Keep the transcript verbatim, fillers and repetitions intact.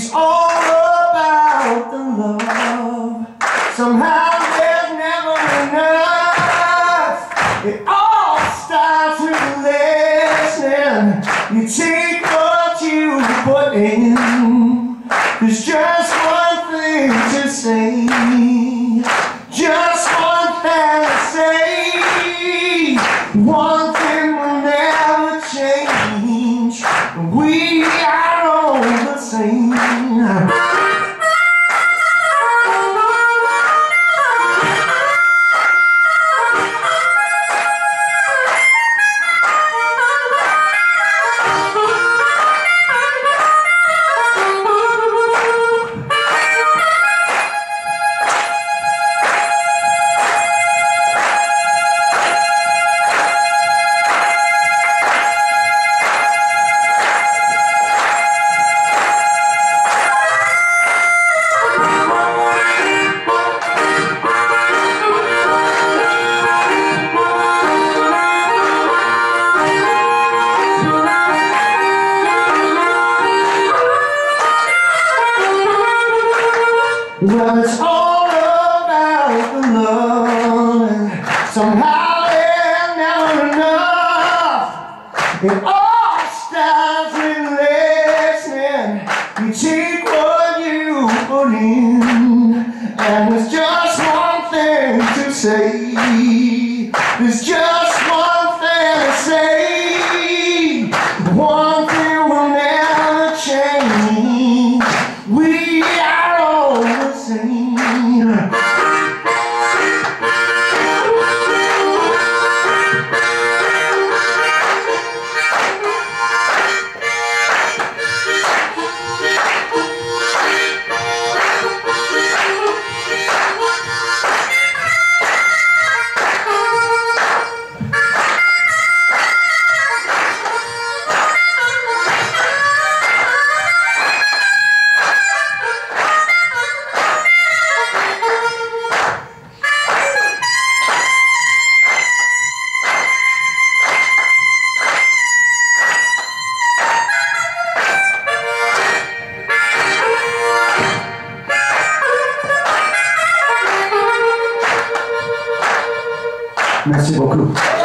It's all about the love. Somehow there's never enough. It all starts with listening. You take what you put in. There's just one thing to say. Just one thing to say. One thing will never change. We are all the same. Well, it's all about the love, and somehow there's never enough. It all starts with listening. You take what you put in, and there's just one thing to say. There's just one thing to say. One thing will never change. We are all the same. Merci beaucoup.